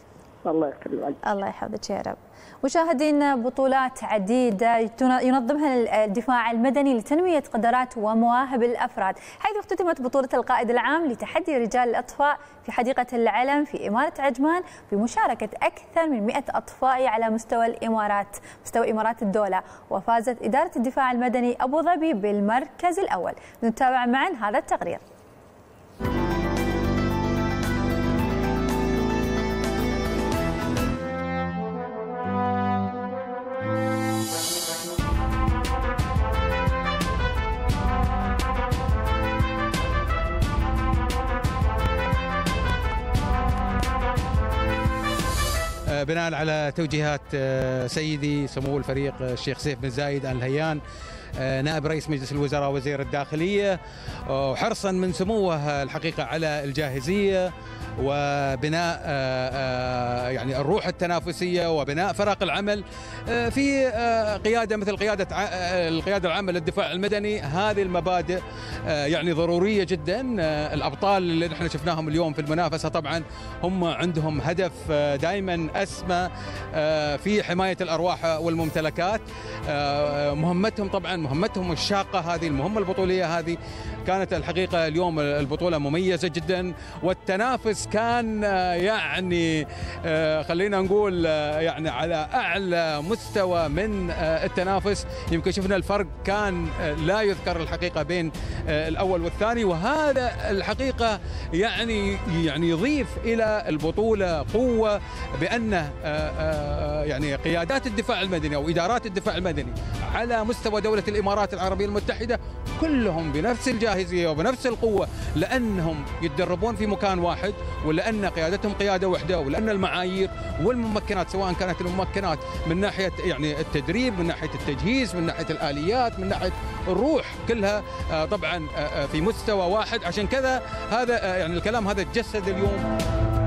الله يغفر الوالد. الله يحفظك يا رب. مشاهدينا، بطولات عديدة ينظمها الدفاع المدني لتنمية قدرات ومواهب الأفراد، حيث اختتمت بطولة القائد العام لتحدي رجال الأطفاء في حديقة العلم في إمارة عجمان بمشاركة أكثر من مئة أطفائي على مستوى الإمارات مستوى إمارات الدولة، وفازت إدارة الدفاع المدني أبو ظبي بالمركز الأول. نتابع معا هذا التقرير. بناء على توجيهات سيدي سمو الفريق الشيخ سيف بن زايد آل نهيان نائب رئيس مجلس الوزراء وزير الداخلية، وحرصا من سموه الحقيقة على الجاهزية وبناء يعني الروح التنافسية وبناء فرق العمل في قيادة مثل قيادة القيادة العامة للدفاع المدني. هذه المبادئ يعني ضرورية جدا. الأبطال اللي نحن شفناهم اليوم في المنافسة طبعا هم عندهم هدف دائما أسمى في حماية الأرواح والممتلكات. مهمتهم طبعا مهمتهم الشاقة، هذه المهمة البطولية هذه كانت الحقيقة اليوم البطولة مميزة جدا، والتنافس كان يعني خلينا نقول يعني على أعلى مستوى من التنافس. يمكن شفنا الفرق كان لا يذكر الحقيقة بين الأول والثاني، وهذا الحقيقة يعني يعني يضيف إلى البطولة قوة، بأن يعني قيادات الدفاع المدني أو إدارات الدفاع المدني على مستوى دولة الإمارات العربية المتحدة كلهم بنفس الجاهزية وبنفس القوة، لأنهم يتدربون في مكان واحد، ولأن قيادتهم قيادة واحدة، ولأن المعايير والممكنات سواء كانت الممكنات من ناحية يعني التدريب، من ناحية التجهيز، من ناحية الآليات، من ناحية الروح، كلها طبعا في مستوى واحد. عشان كذا هذا يعني الكلام هذا تجسد اليوم.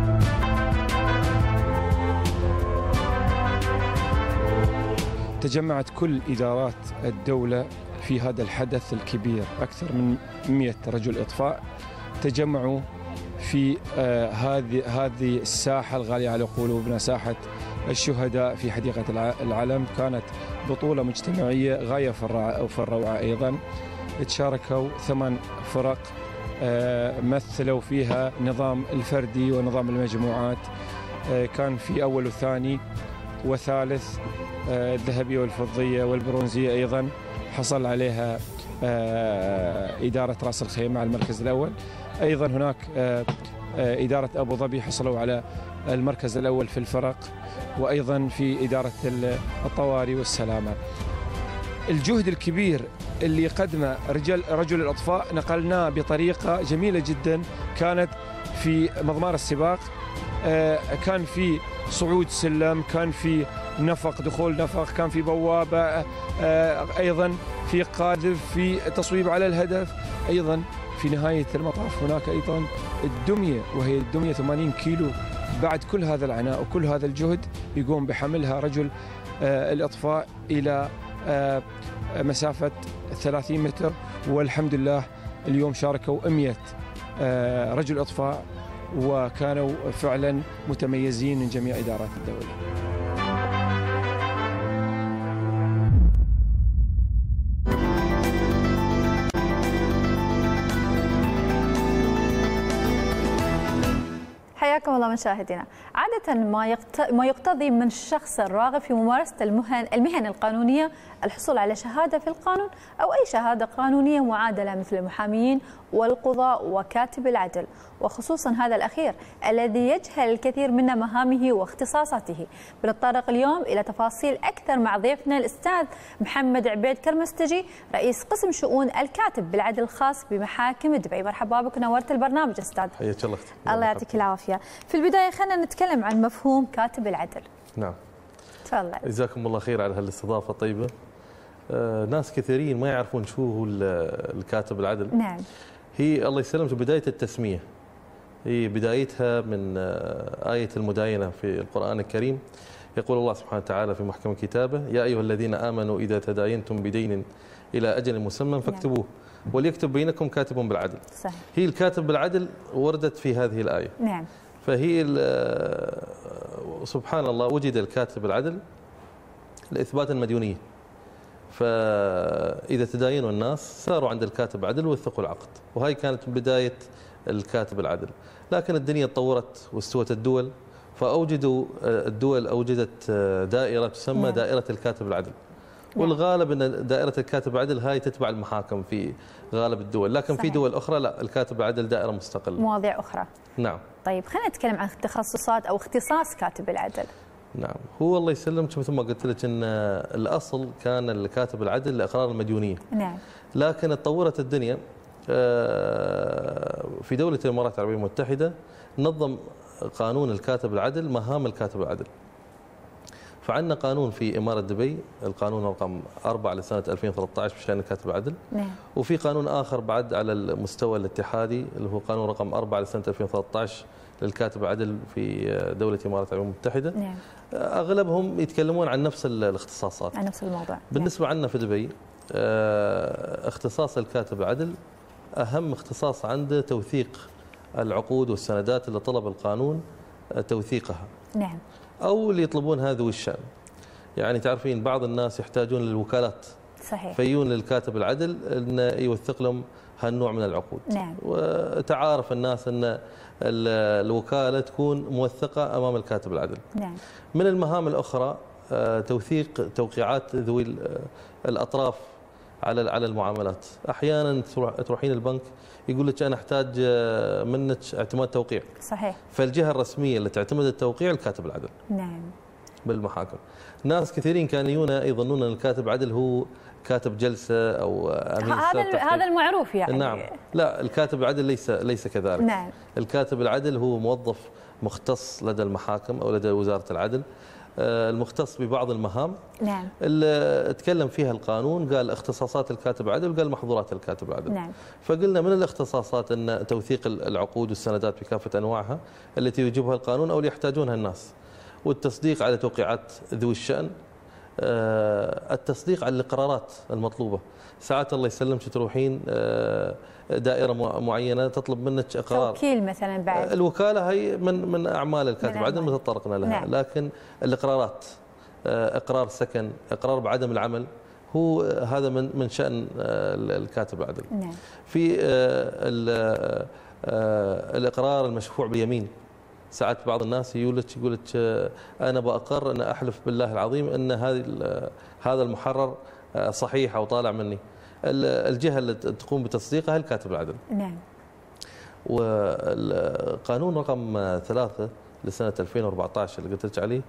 تجمعت كل إدارات الدولة في هذا الحدث الكبير، أكثر من مئة رجل إطفاء تجمعوا في آه هذه هذه الساحة الغالية على قلوبنا، ساحة الشهداء في حديقة العلم. كانت بطولة مجتمعية غاية في الروعة. أيضا تشاركوا ثمان فرق آه مثلوا فيها نظام الفردي ونظام المجموعات. آه كان في أول وثاني وثالث، آه الذهبية والفضية والبرونزية أيضا حصل عليها آه إدارة رأس الخيمة على المركز الأول. أيضا هناك آه آه إدارة أبو ظبي حصلوا على المركز الأول في الفرق، وأيضا في إدارة الطوارئ والسلامة. الجهد الكبير اللي قدمه رجل رجل الأطفاء نقلناه بطريقة جميلة جدا. كانت في مضمار السباق، آه كان في صعود سلم، كان في نفق دخول نفق، كان في بوابة، آه أيضا في قاذف، في تصويب على الهدف. أيضا في نهاية المطاف هناك أيضا الدمية، وهي الدمية ثمانين كيلو. بعد كل هذا العناء وكل هذا الجهد يقوم بحملها رجل آه الإطفاء إلى آه مسافة ثلاثين متر، والحمد لله اليوم شاركوا مئة آه رجل إطفاء، وكانوا فعلا متميزين من جميع إدارات الدولة. حياكم الله مشاهدينا. عادة ما ما يقتضي من الشخص الراغب في ممارسة المهن المهن القانونية الحصول على شهادة في القانون أو أي شهادة قانونية معادلة، مثل المحاميين والقضاء وكاتب العدل، وخصوصا هذا الأخير الذي يجهل الكثير من مهامه واختصاصاته. بنتطرق اليوم إلى تفاصيل أكثر مع ضيفنا الأستاذ محمد عبيد كرمستجي، رئيس قسم شؤون الكاتب بالعدل الخاص بمحاكم دبي. مرحبا بك، نورت البرنامج أستاذ. حياك الله. الله يعطيك العافية. في البداية خلينا نتكلم عن مفهوم كاتب العدل. نعم. تفضل. جزاكم الله خير على هالاستضافة الطيبة. آه ناس كثيرين ما يعرفون شو هو الكاتب العدل. نعم. هي الله يسلمك بداية التسمية، هي بدايتها من آية المداينة في القرآن الكريم. يقول الله سبحانه وتعالى في محكم كتابه: يا أيها الذين آمنوا إذا تداينتم بدين إلى أجل مسمى فاكتبوه وليكتب بينكم كاتب بالعدل. صحيح. هي الكاتب بالعدل وردت في هذه الآية. نعم. فهي سبحان الله وجد الكاتب العدل لإثبات المديونية، فإذا تداينوا الناس ساروا عند الكاتب العدل ووثقوا العقد، وهي كانت بداية الكاتب العدل. لكن الدنيا تطورت واستوت الدول، فأوجدوا الدول أوجدت دائرة تسمى نعم. دائرة الكاتب العدل، والغالب أن دائرة الكاتب العدل هاي تتبع المحاكم في غالب الدول، لكن صحيح. في دول أخرى لا، الكاتب العدل دائرة مستقلة، مواضيع أخرى. نعم. طيب خلينا نتكلم عن تخصصات أو اختصاص كاتب العدل. نعم، هو الله يسلمك مثل ما قلت لك ان الاصل كان الكاتب العدل لاقرار المديونيه. نعم. لكن تطورت الدنيا في دوله الامارات العربيه المتحده نظم قانون الكاتب العدل مهام الكاتب العدل. فعندنا قانون في اماره دبي، القانون رقم أربعة لسنه ألفين وثلاثة عشر بشان الكاتب العدل. نعم. وفي قانون اخر بعد على المستوى الاتحادي اللي هو قانون رقم أربعة لسنه ألفين وثلاثة عشر للكاتب العدل في دولة الإمارات العربية المتحدة. نعم. أغلبهم يتكلمون عن نفس الاختصاصات، عن نفس الموضوع. بالنسبة نعم. عندنا في دبي اختصاص الكاتب العدل أهم اختصاص عنده توثيق العقود والسندات اللي طلب القانون توثيقها. نعم. أو اللي يطلبونها ذوي الشأن. يعني تعرفين بعض الناس يحتاجون للوكالات. صحيح. فيجون للكاتب العدل أنه يوثق لهم هالنوع من العقود. نعم. وتعارف الناس أن الوكالة تكون موثقة أمام الكاتب العدل. نعم. من المهام الأخرى توثيق توقيعات ذوي الأطراف على على المعاملات. أحيانا تروحين البنك يقول لك أنا أحتاج منك اعتماد توقيع. صحيح. فالجهة الرسمية اللي تعتمد التوقيع الكاتب العدل. نعم. بالمحاكم. ناس كثيرين كانوا يجونا يظنون أن الكاتب العدل هو كاتب جلسة أو أمين هذا هذا المعروف يعني. نعم. لا، الكاتب العدل ليس ليس كذلك. نعم. الكاتب العدل هو موظف مختص لدى المحاكم أو لدى وزارة العدل، المختص ببعض المهام. نعم. اللي تكلم فيها القانون قال اختصاصات الكاتب العدل وقال محظورات الكاتب العدل. نعم. فقلنا من الاختصاصات أن توثيق العقود والسندات بكافة أنواعها التي يجيبها القانون أو اللي يحتاجونها الناس، والتصديق على توقيعات ذوي الشأن، التصديق على القرارات المطلوبة. ساعات الله يسلمك تروحين دائرة معينة تطلب منك إقرار، توكيل مثلا بعد. الوكالة هي من من أعمال الكاتب العدل ما تطرقنا لها. نعم. لكن الإقرارات، إقرار سكن، إقرار بعدم العمل، هو هذا من من شأن الكاتب العدل. نعم. في الإقرار المشفوع باليمين. ساعات بعض الناس يقول لك يقول لك انا بأقر ان احلف بالله العظيم ان هذه هذا المحرر صحيح او طالع مني. الجهه اللي تقوم بتصديقها الكاتب العدل. نعم. والقانون رقم ثلاثة لسنه ألفين وأربعة عشر اللي قلت لك عليه،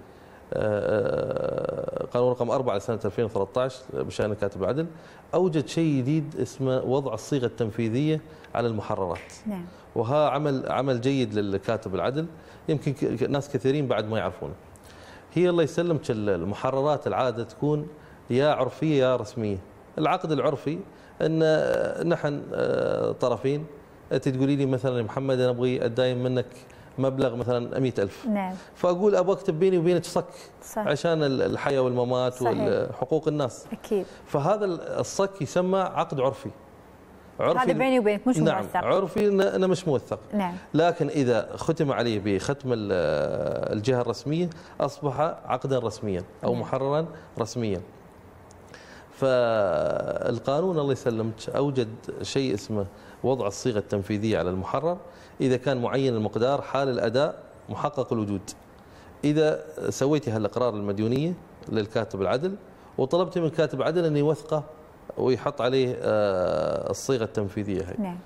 قانون رقم أربعة لسنه ألفين وثلاثة عشر بشان الكاتب العدل، اوجد شيء جديد اسمه وضع الصيغه التنفيذيه على المحررات. نعم. وها عمل عمل جيد للكاتب العدل، يمكن ناس كثيرين بعد ما يعرفونه. هي الله يسلمك المحررات العاده تكون يا عرفيه يا رسميه. العقد العرفي ان نحن طرفين، انت تقولي لي مثلا يا محمد انا ابغي اتداين منك مبلغ مثلا مئة ألف. نعم. فاقول ابغى اكتب بيني وبينك صك. صح. عشان الحياه والممات. صحيح. وحقوق الناس. اكيد. فهذا الصك يسمى عقد عرفي. عرفي هذا بيني وبينك مش نعم موثق. عرفي أنا مش موثق. نعم. لكن إذا ختم عليه بختم الجهة الرسمية أصبح عقدا رسميا أو نعم. محررا رسميا. فالقانون الله يسلمك أوجد شيء اسمه وضع الصيغة التنفيذية على المحرر إذا كان معين المقدار حال الأداء محقق الوجود. إذا سويتي هالإقرار المديونية للكاتب العدل وطلبتي من الكاتب العدل أن يوثقه ويحط عليه الصيغة التنفيذية هي. نعم.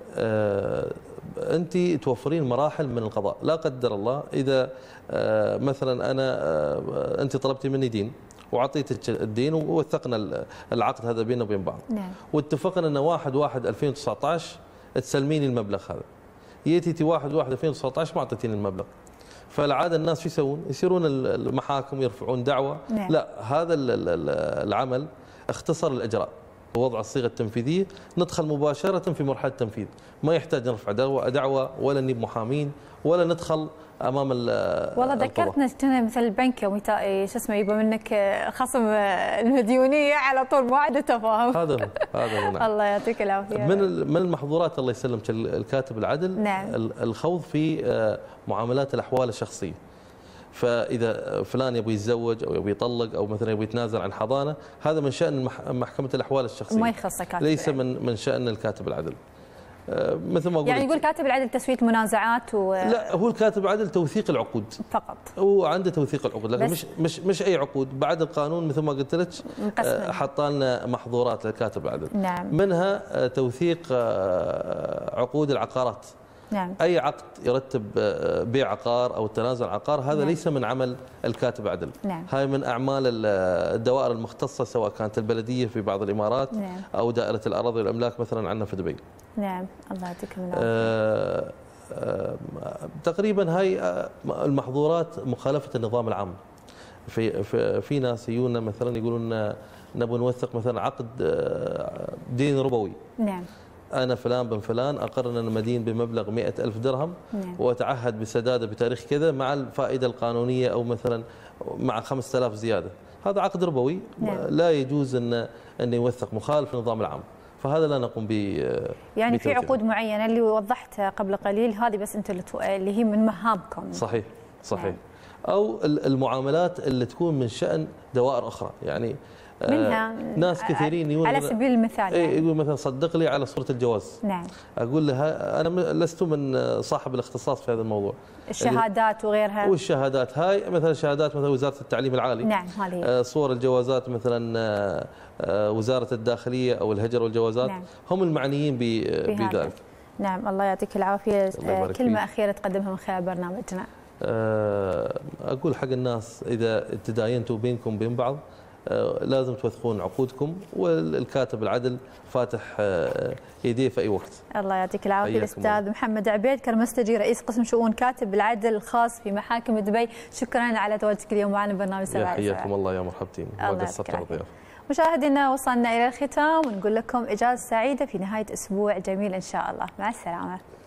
أنت توفرين مراحل من القضاء. لا قدر الله إذا مثلا أنا أنت طلبتي مني دين وعطيتك الدين ووثقنا العقد هذا بيننا وبين بعض. نعم. واتفقنا أن واحد واحد ألفين وتسعة عشر تسلميني المبلغ هذا. جيتي واحد واحد ألفين وتسعة عشر ما أعطيتيني المبلغ. فالعاده الناس شو يسوون؟ يصيرون المحاكم يرفعون دعوه. نعم. لا، هذا العمل اختصر الاجراء. ووضع الصيغه التنفيذيه ندخل مباشره في مرحله التنفيذ، ما يحتاج نرفع دعوه دعوه ولا نجيب محامين ولا ندخل امام والله ذكرتنا كنا مثل البنك يوم شو اسمه يبغى منك خصم المديونيه على طول موعد وتفاهم. هذا هذا نعم. الله يعطيك العافيه. من من المحظورات الله يسلمك الكاتب العدل نعم. الخوض في معاملات الاحوال الشخصيه. فاذا فلان يبغى يتزوج او يبغى يطلق او مثلا يبغى يتنازل عن حضانه، هذا من شان محكمه الاحوال الشخصيه، ما يخصك كاتب ليس من من شان الكاتب العدل. مثل ما يعني يقول كاتب العدل تسويه المنازعات و... لا، هو الكاتب العدل توثيق العقود فقط، هو عنده توثيق العقود، لكن مش مش مش اي عقود. بعد القانون مثل ما قلت لك حط لنا محظورات للكاتب العدل. نعم. منها توثيق عقود العقارات. نعم. اي عقد يرتب بيع عقار او تنازل عقار هذا نعم. ليس من عمل الكاتب العدل. نعم. هاي من اعمال الدوائر المختصه، سواء كانت البلديه في بعض الامارات نعم. او دائره الاراضي والاملاك مثلا عندنا في دبي. نعم. الله يعطيك العافيه. آه آه تقريبا هاي المحظورات مخالفه النظام العام. في في, في ناس يجونا مثلا يقولون نبغى نوثق مثلا عقد دين ربوي. نعم. أنا فلان بن فلان أقر أن أنا مدين بمبلغ مئة ألف درهم. نعم. وأتعهد بسداده بتاريخ كذا مع الفائدة القانونية أو مثلا مع خمسة آلاف زيادة. هذا عقد ربوي. نعم. لا يجوز أن أن يوثق، مخالف للنظام العام، فهذا لا نقوم به. يعني في عقود معينة اللي وضحتها قبل قليل هذه بس أنتم اللي هي من مهامكم. صحيح صحيح. نعم. أو المعاملات اللي تكون من شأن دوائر أخرى، يعني منها ناس كثيرين يقول على سبيل المثال يعني يقول مثلا صدق لي على صورة الجواز. نعم. أقول له أنا لست من صاحب الاختصاص في هذا الموضوع. الشهادات وغيرها. والشهادات هاي مثلا شهادات مثلا وزارة التعليم العالي. نعم هذه. صور الجوازات مثلا وزارة الداخلية أو الهجر والجوازات. نعم. هم المعنيين بذلك. نعم. الله يعطيك العافية. كلمة أخيرة تقدمها من خلال برنامجنا. أقول حق الناس إذا تداينتوا بينكم بين بعض لازم توثقون عقودكم، والكاتب العدل فاتح يديه في اي وقت. الله يعطيك العافيه. الاستاذ محمد عبيد كرمستجي رئيس قسم شؤون كاتب العدل الخاص في محاكم دبي، شكرا على تواجدك اليوم معنا ببرنامج سبعة. حياكم الله يا مرحبتين. ما قصرت على الضيافه. مشاهدينا وصلنا الى الختام ونقول لكم اجازه سعيده في نهايه اسبوع جميل ان شاء الله، مع السلامه.